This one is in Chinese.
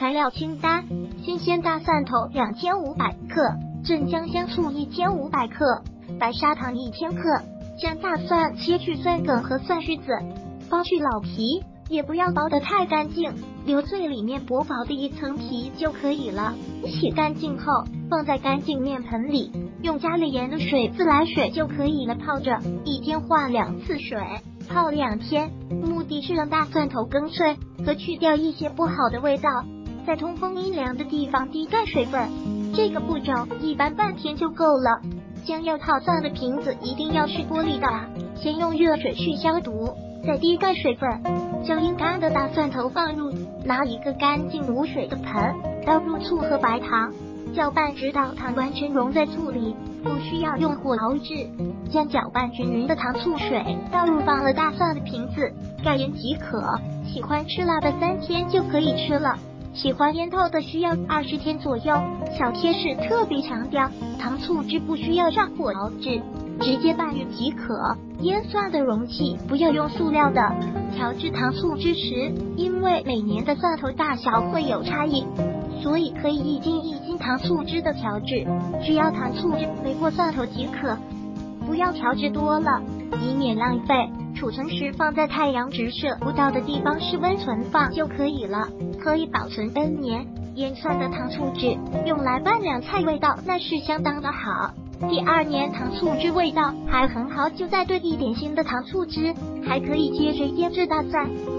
材料清单：新鲜大蒜头2500克，镇江香醋1500克，白砂糖1000克。将大蒜切去蒜梗和蒜须子，剥去老皮，也不要剥得太干净，留最里面薄薄的一层皮就可以了。洗干净后，放在干净面盆里，用加了盐的水自来水就可以了泡着，一天换2次水，泡2天，目的是让大蒜头更脆和去掉一些不好的味道。在通风阴凉的地方滴盖水分，这个步骤一般半天就够了。将要泡蒜的瓶子一定要是玻璃的，先用热水去消毒，再滴盖水分，将阴干的大蒜头放入，拿一个干净无水的盆，倒入醋和白糖，搅拌直到糖完全溶在醋里，不需要用火熬制。将搅拌均匀的糖醋水倒入放了大蒜的瓶子，盖盐即可。喜欢吃辣的3天就可以吃了，喜欢腌透的需要20天左右。小贴士特别强调，糖醋汁不需要上火熬制，直接拌匀即可。腌蒜的容器不要用塑料的。调制糖醋汁时，因为每年的蒜头大小会有差异，所以可以1斤1斤糖醋汁的调制，只要糖醋汁没过蒜头即可，不要调制多了，以免浪费。储存时放在太阳直射不到的地方室温存放就可以了，可以保存N年。腌蒜的糖醋汁用来拌凉菜，味道那是相当的好。第2年糖醋汁味道还很好，就再兑一点新的糖醋汁，还可以接着腌制大蒜。